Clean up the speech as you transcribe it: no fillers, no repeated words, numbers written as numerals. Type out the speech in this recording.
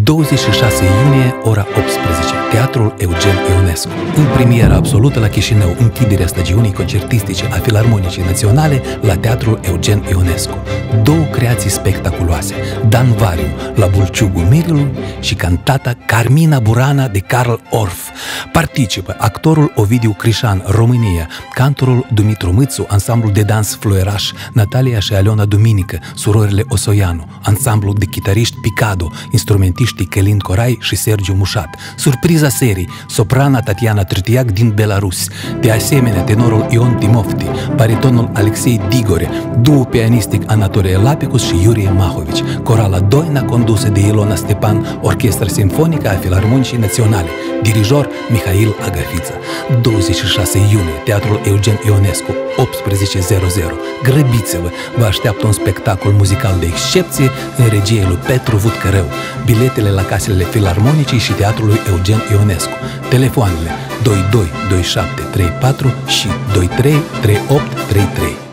26 iunie, ora 18, Teatrul Eugen Ionescu. În premieră absolută la Chișinău, închiderea stagiunii concertistice a Filarmonicii Naționale la Teatrul Eugen Ionescu. Două creații spectaculoase, Dan Variu la Bulciugul Mirilui și cantata Carmina Burana de Carl Orff. Participă actorul Ovidiu Crișan, România, cantorul Dumitru Mâțu, ansamblul de dans Flueraș, Natalia și Aliona Duminică, surorile Osoianu, ansamblul de chitariști Picado, instrumentiștii Călin Corai și Sergiu Mușat. Surpriza serii, soprana Tatiana Tritiac din Belarus, de asemenea tenorul Ion Timofti, baritonul Alexei Digore, duo pianistic Anatolie Lapicus și Iurie Mahovici, corala Doina condusă de Ilona Stepan, Orchestra Simfonică a Filarmonicii Naționale, dirijor Mihail Agafița. 26 iunie, Teatrul Eugen Ionescu, 18:00. Grăbiți-vă, vă așteaptă un spectacol muzical de excepție în regia lui Petru Vutcărău. Biletele la casele Filarmonicii și Teatrului Eugen Ionescu. Telefoanele 22 27 34 și 23 38 33.